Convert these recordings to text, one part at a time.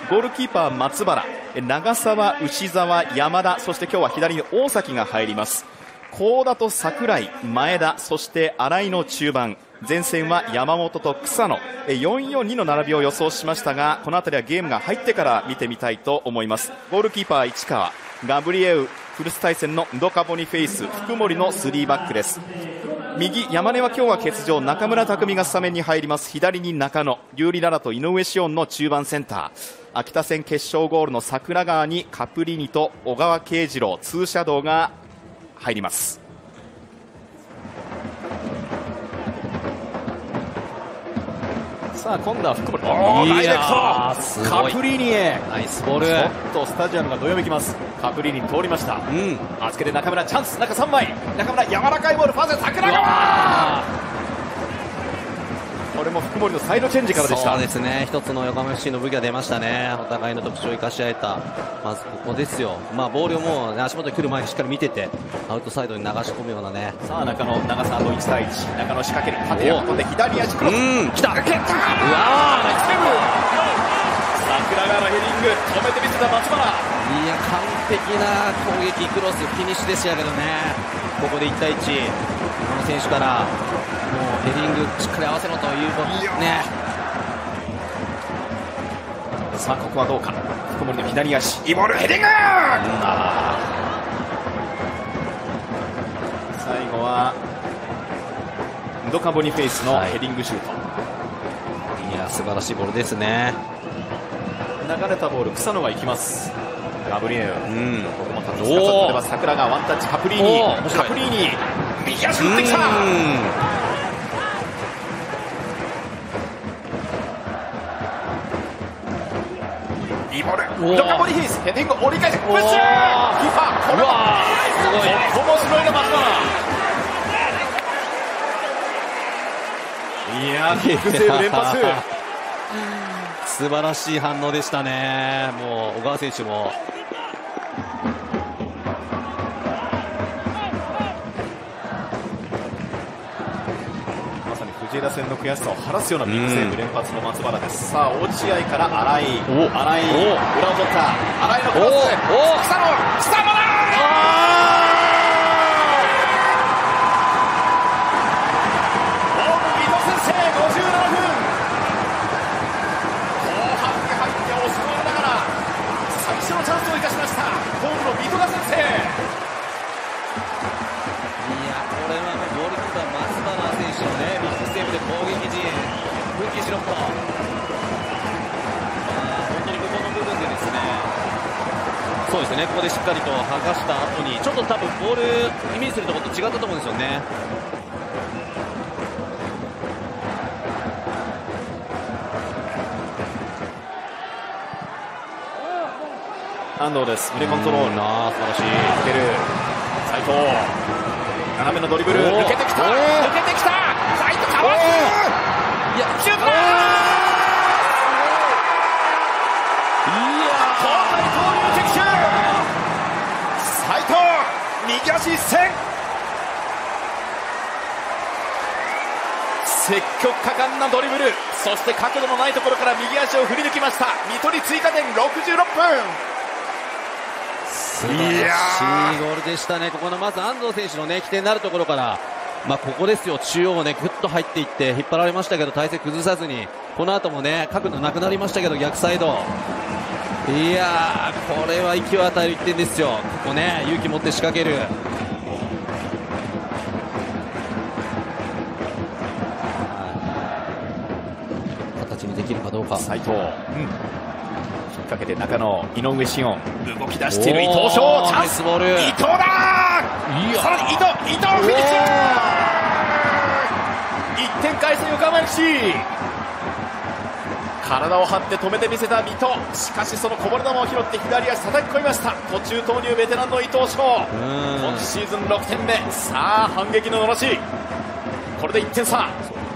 ゴールキーパー松原、長沢、牛沢、山田、そして今日は左に大崎が入ります。高田と櫻井、前田、そして新井の中盤、前線は山本と草野、4-4-2の並びを予想しましたが、この辺りはゲームが入ってから見てみたいと思います。ゴールキーパー市川、ガブリエウ、古巣対戦のンドカボニフェイス、福森の3バックです。右山根は今日は欠場、中村拓海がスタメンに入ります。左に中野、有利ララと井上紫音の中盤センター、秋田戦決勝ゴールの桜川にカプリニと小川慶次郎、ツーシャドウが入ります。さあ今度は福森、ダイレクトカプリーニへナイスボール。 ちょっとスタジアムがどよめきます。カプリーニ通りました。預けて中村チャンス、中3枚、中村柔らかいボール、ファースト桜川、これも福森のサイドチェンジからでした。 そうですね、一つの横浜 FC の武器が出ましたね。お互いの特徴を生かし合えた、まずここですよ。ボールをもう、ね、足元に来る前にしっかり見ててアウトサイドに流し込むようなね。 さあ中野、長沢と1対1、中野仕掛ける、縦へ運んで左足クロス、 来た、 抜けた、うわー、ナイスセーブ、桜川のヘディング、止めてみせた松原、 いや完璧な攻撃クロスフィニッシュでしたけどね。ここで1対1、この選手からもうヘディングしっかり合わせろというね。 さあここはどうか、福森の左足、いいボール、ヘディング、最後はンドカボニフェイスのヘディングシュート、 いや素晴らしいボールですね。 流れたボール、草野が行きます。ガブリエル、ここもタッチ使ってます。桜がワンタッチ、カプリーニ、カプリーニ右足打ってきた、いいボール、ドカボリヒース、ヘディング折り返して、プッシュ、キーパー、これはすごい、ここもすごいな、松原、いやビッグセーブ連発素晴らしい反応でしたね。もう小川選手もまさに藤枝戦の悔しさを晴らすようなビッグセーブ連発の松原です。さあ落合から新井、裏を取った、新井のクロス、草野だ、 そうですね、ここでしっかりと剥がした後にちょっと多分ボールイメージするところと違ったと思うんですよね。 安藤です、腕コントロール、 素晴らしい、 つける斉藤、斜めのドリブル、抜けてきた、斉藤かわす、いやシュートだ、斉藤、右足一閃、積極果敢なドリブル、そして角度のないところから右足を振り抜きました。水戸に追加点、66分。 素晴らしいゴールでしたね。ここのまず安藤選手のね起点になるところから、ここですよ、中央をねぐっと入っていって引っ張られましたけど体勢崩さずに、この後もね角度なくなりましたけど逆サイド、いやーこれは息を与える1点ですよ。ここね勇気持って仕掛ける、形にできるかどうか。 斉藤、引っ掛けて中野、井上紫音、動き出している伊藤翔、チャンス、伊藤だ、さらに伊藤フィニッシュ、1点返す横浜 FC、体を張って止めてみせた水戸、しかしそのこぼれ球を拾って左足叩き込みました。途中投入ベテランの伊藤翔、今シーズン6点目、さあ反撃ののろし、これで1点差。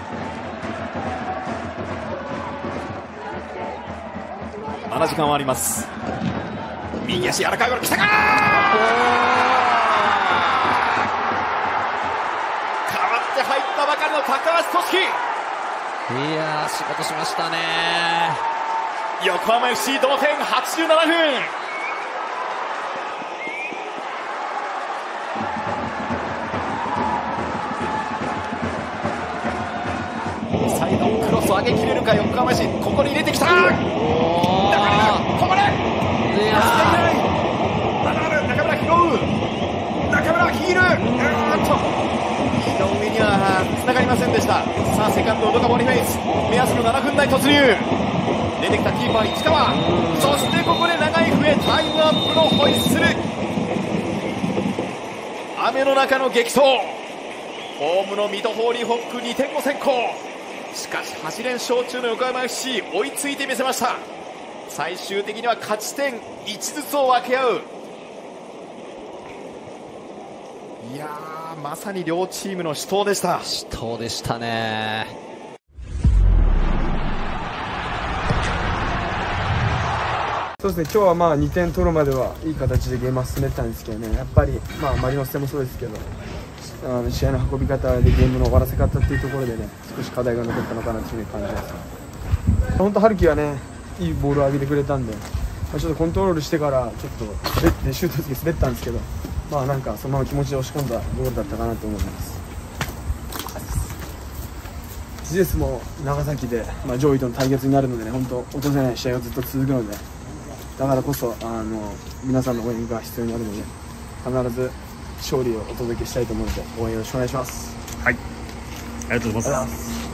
まだ時間はあります。右足柔らかいボール来たか、代わって入ったばかりの高橋俊樹、 いやー仕事しましたね。 横浜 FC 同点87分。サイドクロスを上げきれるか横浜 FC。ここに入れてきた。中村止まれ。中村拾う。中村ヒール。井上には繋がりませんでした。さあセカンド小野ボニフェイス、目安の7分台突入。出てきたキーパー市川、そしてここで長い笛、タイムアップのホイッスル。雨の中の激闘、ホームのミドホーリーホック2点を先行。しかし8連勝中の横浜 FC 追いついてみせました。最終的には勝ち点1ずつを分け合う。いやー、まさに両チームの死闘でした。 死闘でしたね。 そうですね、今日はまあ2点取るまではいい形でゲームは進めたんですけどね、やっぱり、マリノス戦もそうですけど、試合の運び方でゲームの終わらせ方っていうところでね、少し課題が残ったのかなというふうに感じます。本当、春樹はね、いいボールを上げてくれたんで、ちょっとコントロールしてからちょっと滑ってシュートの時滑ったんですけど、なんかそのまま気持ちで押し込んだゴールだったかなと思います。ジエスも長崎で、上位との対決になるのでね、本当落とせない試合がずっと続くので、だからこそ皆さんの応援が必要になるので、必ず勝利をお届けしたいと思うので、応援よろしくお願いします。 はい、ありがとうございます。